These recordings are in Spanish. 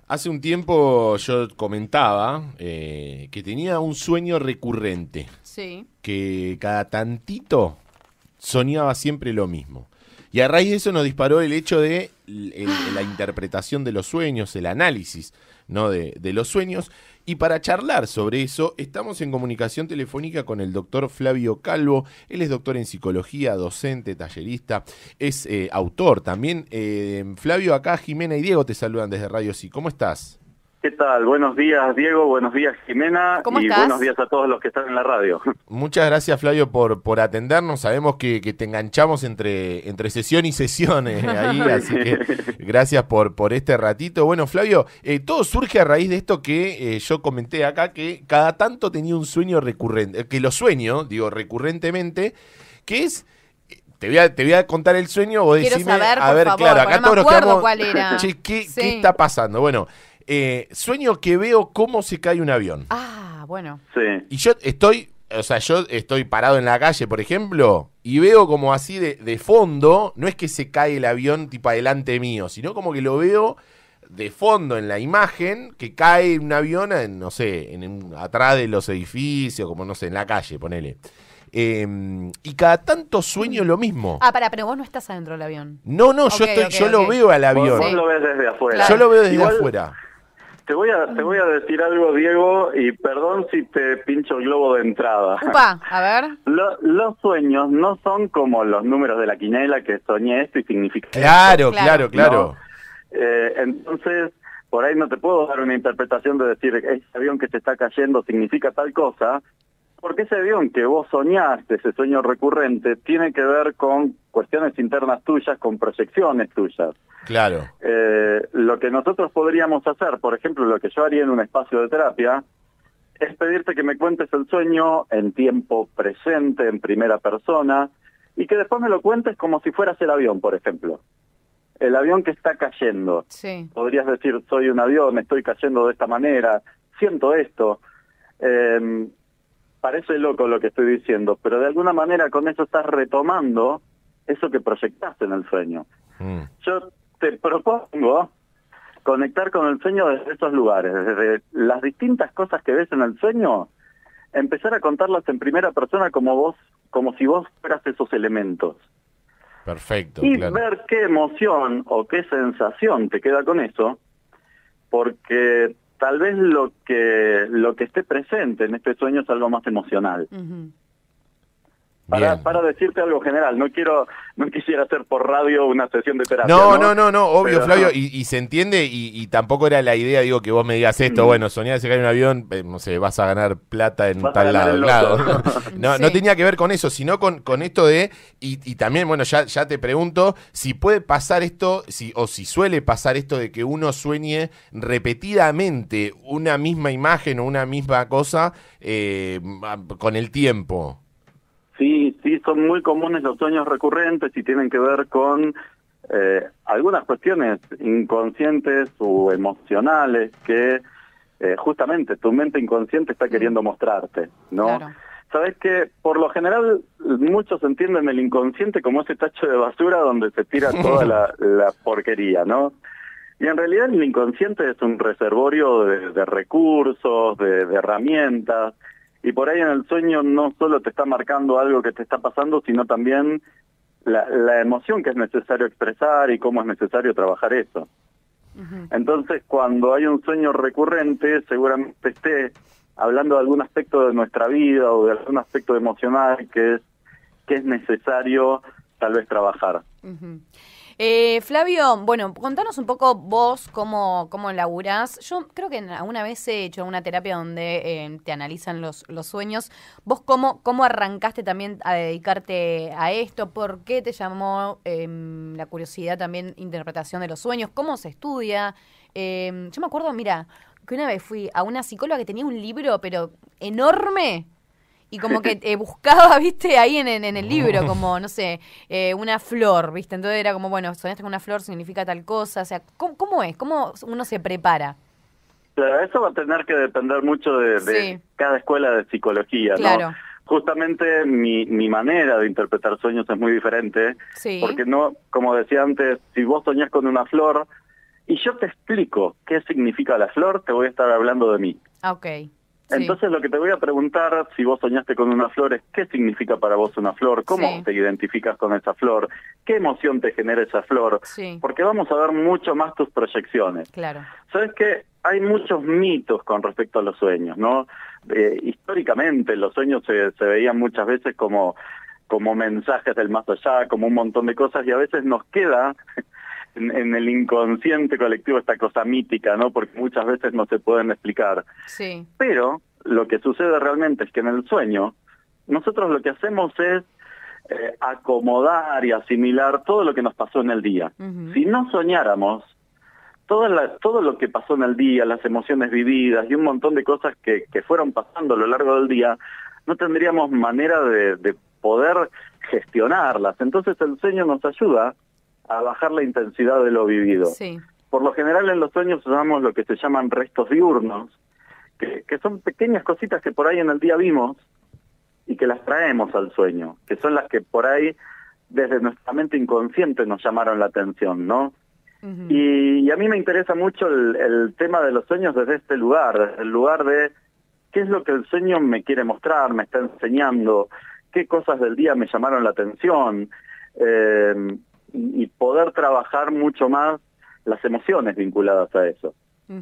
Hace un tiempo yo comentaba que tenía un sueño recurrente, Sí. que cada tantito soñaba siempre lo mismo. Y a raíz de eso nos disparó el hecho de la interpretación de los sueños, el análisis, ¿no? de los sueños. Y para charlar sobre eso, estamos en comunicación telefónica con el doctor Flavio Calvo. Él es doctor en psicología, docente, tallerista, es autor también. Flavio, acá Jimena y Diego te saludan desde Radio Sí. ¿Cómo estás? ¿Qué tal? Buenos días, Diego. Buenos días, Jimena. ¿Cómo y estás? buenos días a todos los que están en la radio. Muchas gracias, Flavio, por atendernos. Sabemos que te enganchamos entre sesión y sesión ahí, así que gracias por este ratito. Bueno, Flavio, todo surge a raíz de esto que yo comenté acá, que cada tanto tenía un sueño recurrente, que lo sueño, digo, recurrentemente, que es... Te voy a contar el sueño, vos Quiero decime, saber, a ver, por favor, claro, acá porque no todos me nos acuerdo quedamos, cuál era. che, ¿qué Sí. está pasando? Bueno, sueño que veo cómo se cae un avión. Ah, bueno. Sí. Y yo estoy parado en la calle, por ejemplo, y veo como así de fondo, no es que se cae el avión tipo adelante mío, sino como que lo veo de fondo en la imagen, que cae un avión, no sé, atrás de los edificios, como no sé, en la calle, ponele. Y cada tanto sueño lo mismo. Ah, pero vos no estás adentro del avión. No, Ok, yo lo veo al avión. Vos lo ves desde afuera. Claro. Yo lo veo desde Igual, afuera. Te voy a decir algo, Diego, y perdón si te pincho el globo de entrada. Upa, a ver. Los sueños no son como los números de la quinela, que soñé esto y significa Claro, Claro. claro. Entonces, por ahí no te puedo dar una interpretación de decir, ese avión que se está cayendo significa tal cosa, porque ese avión que vos soñaste, ese sueño recurrente, tiene que ver con cuestiones internas tuyas, con proyecciones tuyas. Claro. Lo que nosotros podríamos hacer, por ejemplo, lo que yo haría en un espacio de terapia, es pedirte que me cuentes el sueño en tiempo presente, en primera persona, y que después me lo cuentes como si fueras el avión, por ejemplo. El avión que está cayendo. Sí. Podrías decir, soy un avión, estoy cayendo de esta manera, siento esto. Parece loco lo que estoy diciendo, pero de alguna manera con eso estás retomando eso que proyectaste en el sueño. Yo te propongo conectar con el sueño desde esos lugares, desde las distintas cosas que ves en el sueño, empezar a contarlas en primera persona como si vos fueras esos elementos. Perfecto, Y claro. ver qué emoción o qué sensación te queda con eso, porque tal vez lo que esté presente en este sueño es algo más emocional. Ujú. Bien. Para decirte algo general, no quisiera hacer por radio una sesión de terapia. No, obvio, Pero- Flavio, y se entiende, y tampoco era la idea, digo, que vos me digas esto, bueno, soñar de se cae un avión, no sé, vas a ganar plata en Vas a tal ganar lado, el claro. loto. No, Sí. no tenía que ver con eso, sino con esto de, y también, bueno, ya te pregunto, si puede pasar esto, o si suele pasar esto de que uno sueñe repetidamente una misma imagen o una misma cosa con el tiempo. Sí, son muy comunes los sueños recurrentes y tienen que ver con algunas cuestiones inconscientes o emocionales que justamente tu mente inconsciente está queriendo mostrarte, ¿no? Claro. Sabes que por lo general muchos entienden el inconsciente como ese tacho de basura donde se tira toda la porquería, ¿no? Y en realidad el inconsciente es un reservorio de recursos, de herramientas. Y por ahí en el sueño no solo te está marcando algo que te está pasando, sino también la emoción que es necesario expresar y cómo es necesario trabajar eso. Ujú. Entonces, cuando hay un sueño recurrente, seguramente esté hablando de algún aspecto de nuestra vida o de algún aspecto emocional que es necesario tal vez trabajar. Ujú. Flavio, bueno, contanos un poco vos cómo laburás. Yo creo que alguna vez he hecho una terapia donde te analizan los sueños. ¿Vos cómo arrancaste también a dedicarte a esto? ¿Por qué te llamó la curiosidad también interpretación de los sueños? ¿Cómo se estudia? Yo me acuerdo, mira, que una vez fui a una psicóloga que tenía un libro, pero enorme. Y como que buscaba, viste, ahí en el libro, como, no sé, una flor, viste. Entonces era como, bueno, soñaste con una flor, significa tal cosa. O sea, ¿cómo es? ¿Cómo uno se prepara? Claro, eso va a tener que depender mucho de Sí. cada escuela de psicología, Claro. ¿no? Justamente mi manera de interpretar sueños es muy diferente, Sí. porque no, como decía antes, si vos soñás con una flor y yo te explico qué significa la flor, te voy a estar hablando de mí. Ok. Entonces lo que te voy a preguntar, si vos soñaste con una flor, es qué significa para vos una flor, cómo te identificas con esa flor, qué emoción te genera esa flor, porque vamos a ver mucho más tus proyecciones. Claro. ¿Sabes qué? Hay muchos mitos con respecto a los sueños, ¿no? Históricamente los sueños se veían muchas veces como mensajes del más allá, como un montón de cosas, y a veces nos queda en el inconsciente colectivo esta cosa mítica, ¿no? Porque muchas veces no se pueden explicar. Sí. Pero lo que sucede realmente es que en el sueño, nosotros lo que hacemos es acomodar y asimilar todo lo que nos pasó en el día. Si no soñáramos, todo lo que pasó en el día, las emociones vividas y un montón de cosas que fueron pasando a lo largo del día, no tendríamos manera de poder gestionarlas. Entonces el sueño nos ayuda a bajar la intensidad de lo vivido. Sí. Por lo general en los sueños usamos lo que se llaman restos diurnos, que son pequeñas cositas que por ahí en el día vimos y que las traemos al sueño, que son las que por ahí desde nuestra mente inconsciente nos llamaron la atención, ¿no? Y a mí me interesa mucho el tema de los sueños desde este lugar, desde el lugar de qué es lo que el sueño me quiere mostrar, me está enseñando, qué cosas del día me llamaron la atención, y poder trabajar mucho más las emociones vinculadas a eso.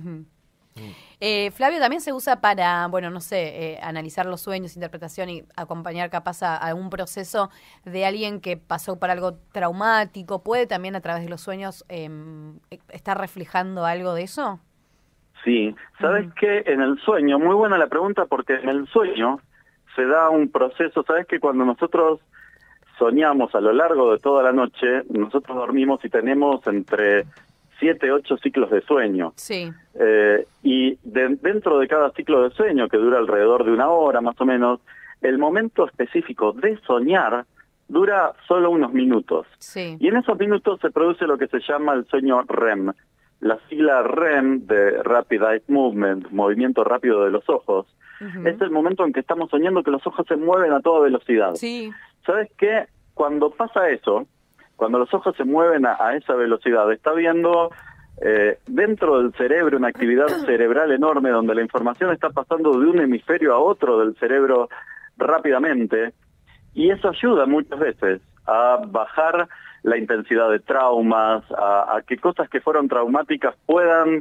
Flavio, también se usa para, bueno, no sé, analizar los sueños, interpretación y acompañar capaz a algún proceso de alguien que pasó por algo traumático. ¿Puede también a través de los sueños estar reflejando algo de eso? Sí, ¿sabes qué? En el sueño, muy buena la pregunta, porque en el sueño se da un proceso, ¿sabes? Que cuando nosotros soñamos a lo largo de toda la noche, nosotros dormimos y tenemos entre 7 y 8 ciclos de sueño. Sí. Y dentro de cada ciclo de sueño, que dura alrededor de 1 hora más o menos, el momento específico de soñar dura solo unos minutos. Sí. Y en esos minutos se produce lo que se llama el sueño REM. La sigla REM de Rapid Eye Movement, movimiento rápido de los ojos, es el momento en que estamos soñando que los ojos se mueven a toda velocidad. Sí. ¿Sabes qué? Cuando pasa eso, cuando los ojos se mueven a esa velocidad, está viendo dentro del cerebro una actividad cerebral enorme donde la información está pasando de un hemisferio a otro del cerebro rápidamente, y eso ayuda muchas veces a bajar la intensidad de traumas, a que cosas que fueron traumáticas puedan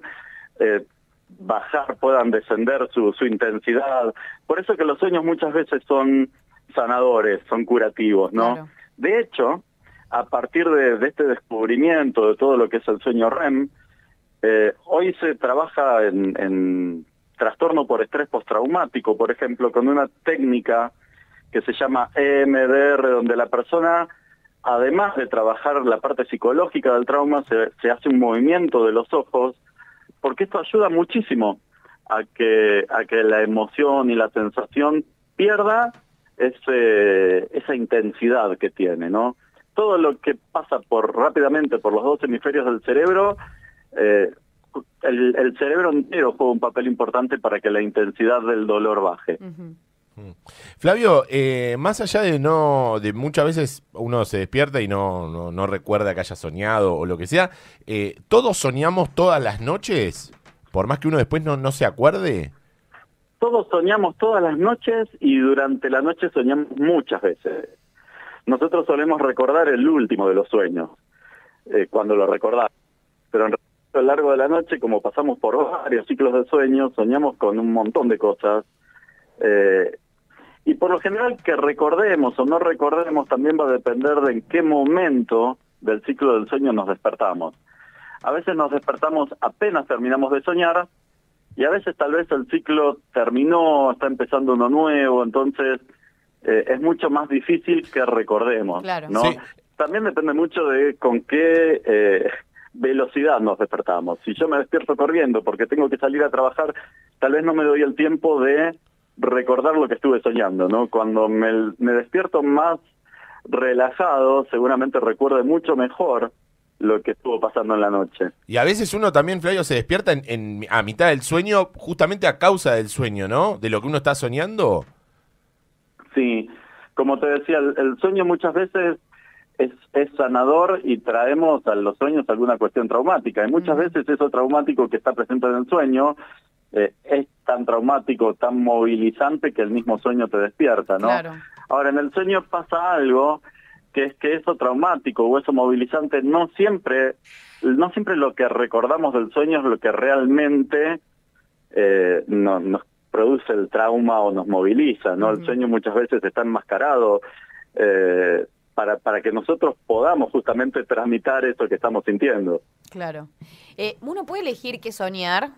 bajar, puedan descender su intensidad. Por eso que los sueños muchas veces son sanadores, son curativos, ¿no? Claro. De hecho, a partir de este descubrimiento de todo lo que es el sueño REM, hoy se trabaja en trastorno por estrés postraumático, por ejemplo, con una técnica que se llama EMDR, donde la persona, además de trabajar la parte psicológica del trauma, se hace un movimiento de los ojos, porque esto ayuda muchísimo a que la emoción y la sensación pierda esa intensidad que tiene, ¿no? Todo lo que pasa rápidamente por los 2 hemisferios del cerebro, el cerebro entero juega un papel importante para que la intensidad del dolor baje. Flavio, más allá de muchas veces uno se despierta y no recuerda que haya soñado o lo que sea, ¿todos soñamos todas las noches? Por más que uno después no se acuerde. Todos soñamos todas las noches y durante la noche soñamos muchas veces. Nosotros solemos recordar el último de los sueños, cuando lo recordamos. Pero a lo largo de la noche, como pasamos por varios ciclos de sueños, soñamos con un montón de cosas. Y por lo general que recordemos o no recordemos también va a depender de en qué momento del ciclo del sueño nos despertamos. A veces nos despertamos apenas terminamos de soñar, y a veces tal vez el ciclo terminó, está empezando uno nuevo, entonces es mucho más difícil que recordemos, claro, ¿no? Sí. También depende mucho de con qué velocidad nos despertamos. Si yo me despierto corriendo porque tengo que salir a trabajar, tal vez no me doy el tiempo de recordar lo que estuve soñando, ¿no? Cuando me despierto más relajado, seguramente recuerde mucho mejor lo que estuvo pasando en la noche. Y a veces uno también, Flavio, se despierta a mitad del sueño justamente a causa del sueño, ¿no? De lo que uno está soñando. Sí, como te decía, el sueño muchas veces es sanador y traemos a los sueños alguna cuestión traumática. Y muchas veces eso traumático que está presente en el sueño es tan traumático, tan movilizante que el mismo sueño te despierta, ¿no? Claro. Ahora, en el sueño pasa algo, que es que eso traumático o eso movilizante no siempre lo que recordamos del sueño es lo que realmente nos produce el trauma o nos moviliza, ¿no? El sueño muchas veces está enmascarado para que nosotros podamos justamente tramitar eso que estamos sintiendo. Claro. ¿Uno puede elegir qué soñar?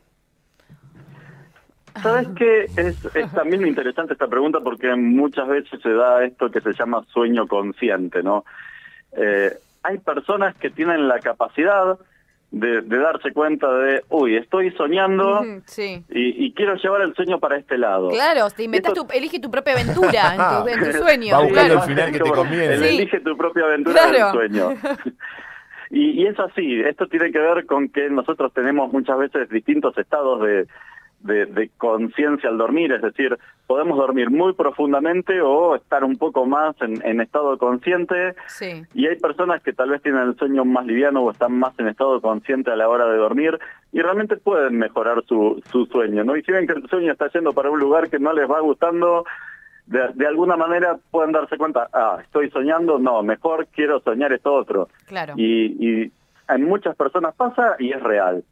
¿Sabes qué? Es también interesante esta pregunta porque muchas veces se da esto que se llama sueño consciente, ¿no? Hay personas que tienen la capacidad de darse cuenta de, uy, estoy soñando sí. y quiero llevar el sueño para este lado. Claro, te inventas elige tu propia aventura en tu sueño. Va buscando Claro. el final que te conviene. Elige tu propia aventura del sueño. Y es así, esto tiene que ver con que nosotros tenemos muchas veces distintos estados de conciencia al dormir, es decir, podemos dormir muy profundamente o estar un poco más en estado consciente, sí. Y hay personas que tal vez tienen el sueño más liviano o están más en estado consciente a la hora de dormir y realmente pueden mejorar su sueño, ¿no? Y si ven que el sueño está yendo para un lugar que no les va gustando, de alguna manera pueden darse cuenta, estoy soñando, no, mejor quiero soñar esto otro. Claro. Y en muchas personas pasa y es real.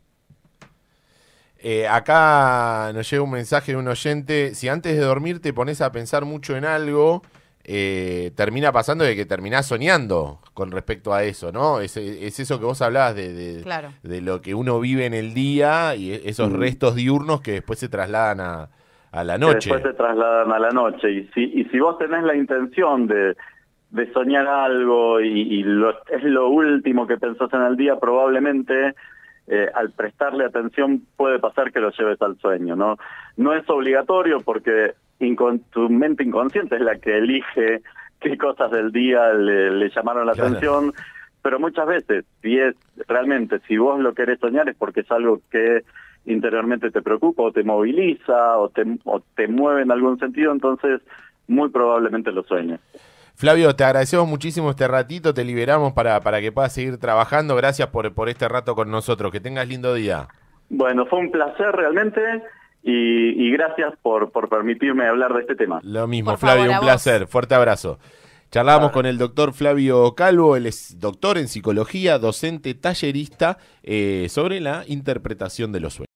Acá nos llega un mensaje de un oyente, si antes de dormir te pones a pensar mucho en algo, termina pasando de que terminás soñando con respecto a eso, ¿no? Es eso que vos hablabas claro. de lo que uno vive en el día y esos restos diurnos que después se trasladan a la noche. Que después se trasladan a la noche. Y si vos tenés la intención de soñar algo y es lo último que pensás en el día, probablemente al prestarle atención puede pasar que lo lleves al sueño, ¿no? No es obligatorio porque tu mente inconsciente es la que elige qué cosas del día le llamaron la atención, pero muchas veces, si vos lo querés soñar es porque es algo que interiormente te preocupa o te moviliza o te mueve en algún sentido, entonces muy probablemente lo sueñes. Flavio, te agradecemos muchísimo este ratito, te liberamos para que puedas seguir trabajando. Gracias por este rato con nosotros. Que tengas lindo día. Bueno, fue un placer realmente y gracias por permitirme hablar de este tema. Lo mismo, Por Flavio, favor, un placer. Fuerte abrazo. Charlábamos con el doctor Flavio Calvo, él es doctor en psicología, docente tallerista, sobre la interpretación de los sueños.